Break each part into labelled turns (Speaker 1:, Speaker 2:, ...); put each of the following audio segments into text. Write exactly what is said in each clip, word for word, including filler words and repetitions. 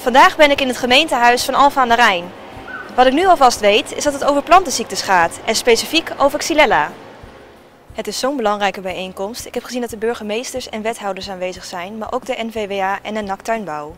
Speaker 1: Vandaag ben ik in het gemeentehuis van Alphen aan den Rijn. Wat ik nu alvast weet is dat het over plantenziektes gaat en specifiek over Xylella. Het is zo'n belangrijke bijeenkomst. Ik heb gezien dat de burgemeesters en wethouders aanwezig zijn, maar ook de N V W A en de N A C Tuinbouw.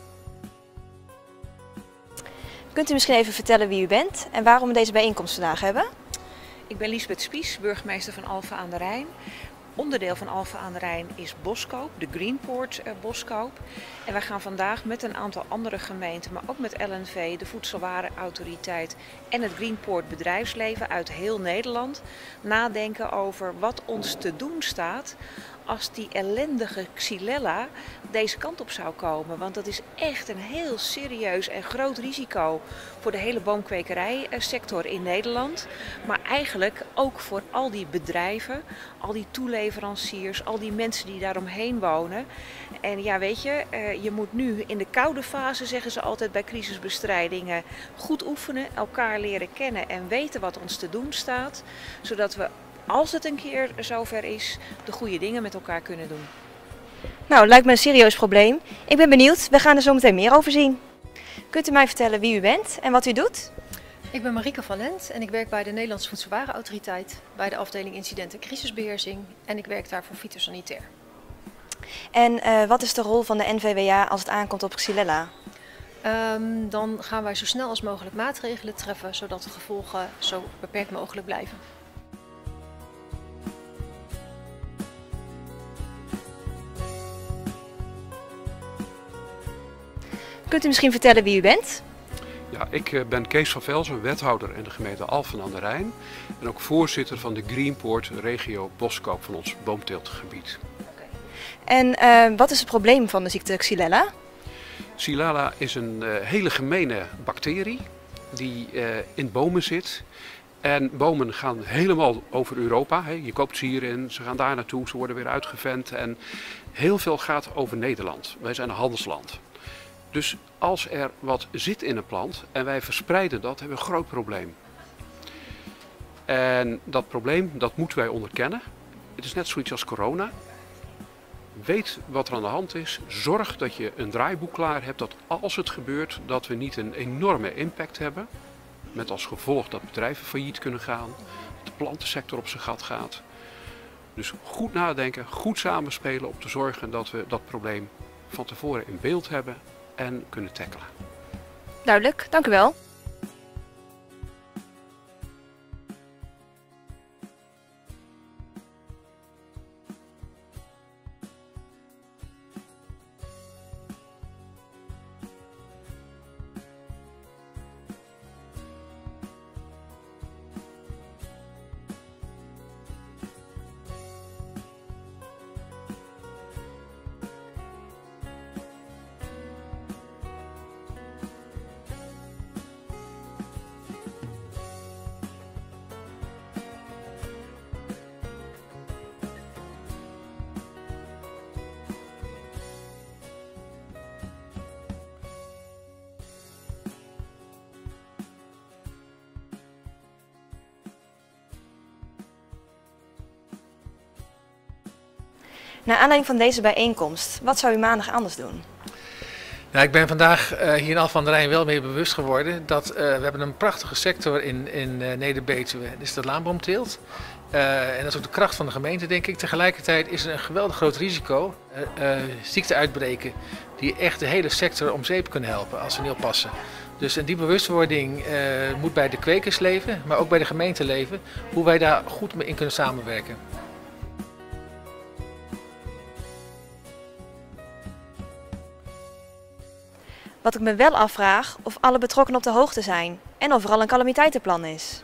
Speaker 1: Kunt u misschien even vertellen wie u bent en waarom we deze bijeenkomst vandaag hebben?
Speaker 2: Ik ben Liesbeth Spies, burgemeester van Alphen aan den Rijn. Onderdeel van Alphen aan den Rijn is Boskoop, de Greenpoort uh, Boskoop. En wij gaan vandaag met een aantal andere gemeenten, maar ook met L N V, de Voedselwarenautoriteit en het Greenpoort bedrijfsleven uit heel Nederland nadenken over wat ons te doen staat als die ellendige Xylella deze kant op zou komen. Want dat is echt een heel serieus en groot risico voor de hele boomkwekerijsector in Nederland. Maar eigenlijk ook voor al die bedrijven, al die toeleveranciers, al die mensen die daaromheen wonen. En ja, weet je, je moet nu in de koude fase, zeggen ze altijd bij crisisbestrijdingen, goed oefenen, elkaar leren kennen en weten wat ons te doen staat. Zodat we, als het een keer zover is, de goede dingen met elkaar kunnen doen.
Speaker 1: Nou, lijkt me een serieus probleem. Ik ben benieuwd, we gaan er zo meteen meer over zien. Kunt u mij vertellen wie u bent en wat u doet?
Speaker 3: Ik ben Marieke van Lent en ik werk bij de Nederlandse Voedselwarenautoriteit bij de afdeling Incident- en Crisisbeheersing en ik werk daar voor fytosanitair.
Speaker 1: En uh, wat is de rol van de N V W A als het aankomt op Xylella?
Speaker 3: Um, dan gaan wij zo snel als mogelijk maatregelen treffen zodat de gevolgen zo beperkt mogelijk blijven.
Speaker 1: Kunt u misschien vertellen wie u bent?
Speaker 4: Ja, ik ben Kees van Velzen, wethouder in de gemeente Alphen aan den Rijn en ook voorzitter van de Greenpoort regio Boskoop van ons boomteeltgebied.
Speaker 1: En uh, wat is het probleem van de ziekte Xylella?
Speaker 4: Xylella is een uh, hele gemene bacterie die uh, in bomen zit. En bomen gaan helemaal over Europa. Hè. Je koopt ze hierin, ze gaan daar naartoe, ze worden weer uitgevent. En heel veel gaat over Nederland. Wij zijn een handelsland. Dus als er wat zit in een plant en wij verspreiden dat, hebben we een groot probleem. En dat probleem, dat moeten wij onderkennen. Het is net zoiets als corona. Weet wat er aan de hand is. Zorg dat je een draaiboek klaar hebt dat als het gebeurt, dat we niet een enorme impact hebben. Met als gevolg dat bedrijven failliet kunnen gaan, dat de plantensector op zijn gat gaat. Dus goed nadenken, goed samenspelen om te zorgen dat we dat probleem van tevoren in beeld hebben en kunnen tackelen.
Speaker 1: Duidelijk, dank u wel. Naar aanleiding van deze bijeenkomst, wat zou u maandag anders doen?
Speaker 5: Nou, ik ben vandaag uh, hier in Alphen aan den Rijn wel meer bewust geworden dat uh, we hebben een prachtige sector in, in uh, Neder-Betuwe. Dat is de laanboomteelt. Uh, en dat is ook de kracht van de gemeente, denk ik. Tegelijkertijd is er een geweldig groot risico. Uh, uh, ziekten uitbreken die echt de hele sector om zeep kunnen helpen als we niet oppassen. Dus die bewustwording uh, moet bij de kwekers leven, maar ook bij de gemeente leven. Hoe wij daar goed mee in kunnen samenwerken.
Speaker 1: Wat ik me wel afvraag of alle betrokkenen op de hoogte zijn en of er al een calamiteitenplan is.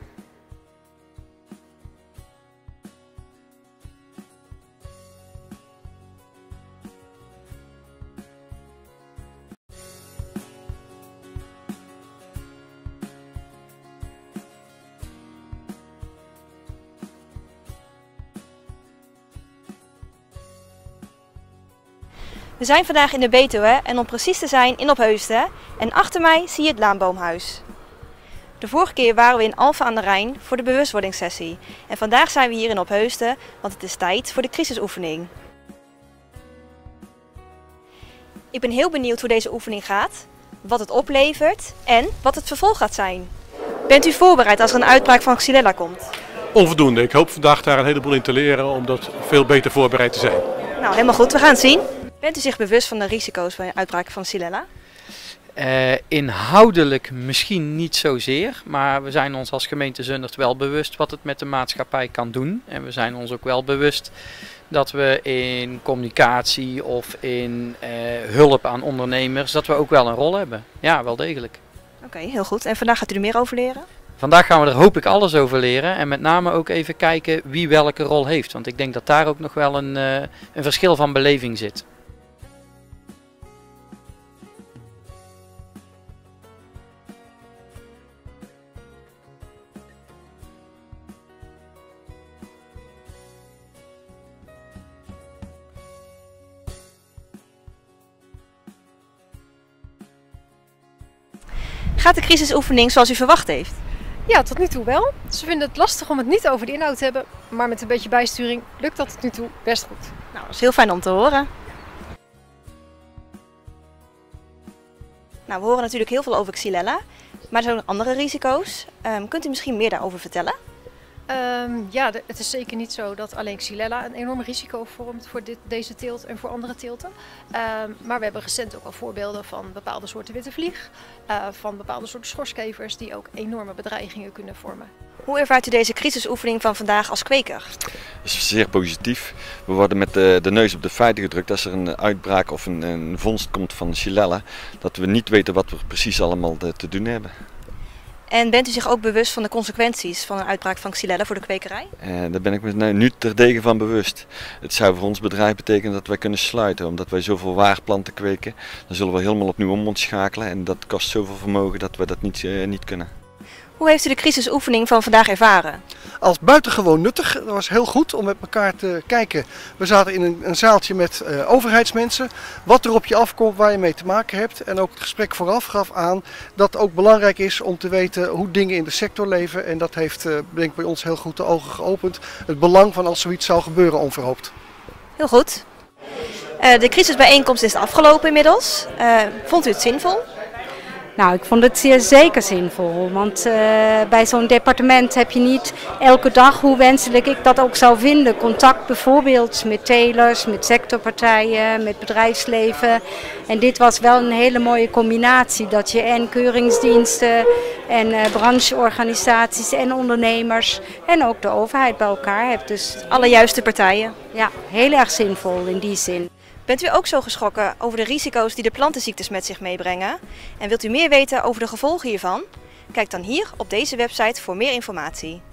Speaker 1: We zijn vandaag in de Betuwe en om precies te zijn in Opheusden en achter mij zie je het Laanboomhuis. De vorige keer waren we in Alphen aan den Rijn voor de bewustwordingssessie en vandaag zijn we hier in Opheusden, want het is tijd voor de crisisoefening. Ik ben heel benieuwd hoe deze oefening gaat, wat het oplevert en wat het vervolg gaat zijn. Bent u voorbereid als er een uitbraak van Xylella komt?
Speaker 6: Onvoldoende. Ik hoop vandaag daar een heleboel in te leren om dat veel beter voorbereid te zijn.
Speaker 1: Nou, helemaal goed. We gaan het zien. Bent u zich bewust van de risico's van een uitbraak van Xylella?
Speaker 7: Uh, inhoudelijk misschien niet zozeer, maar we zijn ons als gemeente Zundert wel bewust wat het met de maatschappij kan doen. En we zijn ons ook wel bewust dat we in communicatie of in uh, hulp aan ondernemers, dat we ook wel een rol hebben. Ja, wel degelijk.
Speaker 1: Oké, okay, heel goed. En vandaag gaat u er meer over leren?
Speaker 7: Vandaag gaan we er hoop ik alles over leren en met name ook even kijken wie welke rol heeft. Want ik denk dat daar ook nog wel een, uh, een verschil van beleving zit.
Speaker 1: Gaat de crisisoefening zoals u verwacht heeft?
Speaker 3: Ja, tot nu toe wel. Ze vinden het lastig om het niet over de inhoud te hebben, maar met een beetje bijsturing lukt dat tot nu toe best goed.
Speaker 1: Nou, dat is heel fijn om te horen. Nou, we horen natuurlijk heel veel over Xylella, maar er zijn ook nog andere risico's. Um, kunt u misschien meer daarover vertellen?
Speaker 3: Um, ja, de, het is zeker niet zo dat alleen Xylella een enorm risico vormt voor dit, deze teelt en voor andere teelten. Um, maar we hebben recent ook al voorbeelden van bepaalde soorten witte vlieg, uh, van bepaalde soorten schorskevers die ook enorme bedreigingen kunnen vormen.
Speaker 1: Hoe ervaart u deze crisisoefening van vandaag als kweker?
Speaker 8: Dat is zeer positief. We worden met de, de neus op de feiten gedrukt als er een uitbraak of een, een vondst komt van Xylella, dat we niet weten wat we precies allemaal te, te doen hebben.
Speaker 1: En bent u zich ook bewust van de consequenties van een uitbraak van Xylella voor de kwekerij?
Speaker 8: Eh, daar ben ik me nu terdege van bewust. Het zou voor ons bedrijf betekenen dat wij kunnen sluiten, omdat wij zoveel waarplanten kweken. Dan zullen we helemaal opnieuw om moeten schakelen en dat kost zoveel vermogen dat we dat niet, uh, niet kunnen.
Speaker 1: Hoe heeft u de crisisoefening van vandaag ervaren?
Speaker 9: Als buitengewoon nuttig. Dat was heel goed om met elkaar te kijken. We zaten in een, een zaaltje met uh, overheidsmensen. Wat er op je afkomt, waar je mee te maken hebt. En ook het gesprek vooraf gaf aan dat het ook belangrijk is om te weten hoe dingen in de sector leven. En dat heeft uh, denk ik bij ons heel goed de ogen geopend. Het belang van als zoiets zou gebeuren onverhoopt.
Speaker 1: Heel goed. Uh, de crisisbijeenkomst is afgelopen inmiddels. Uh, vond u het zinvol?
Speaker 10: Nou, ik vond het zeer zeker zinvol, want uh, bij zo'n departement heb je niet elke dag, hoe wenselijk ik dat ook zou vinden, contact bijvoorbeeld met telers, met sectorpartijen, met bedrijfsleven. En dit was wel een hele mooie combinatie, dat je en keuringsdiensten en uh, brancheorganisaties en ondernemers en ook de overheid bij elkaar hebt. Dus
Speaker 1: alle juiste partijen.
Speaker 10: Ja, heel erg zinvol in die zin.
Speaker 1: Bent u ook zo geschrokken over de risico's die de plantenziektes met zich meebrengen? En wilt u meer weten over de gevolgen hiervan? Kijk dan hier op deze website voor meer informatie.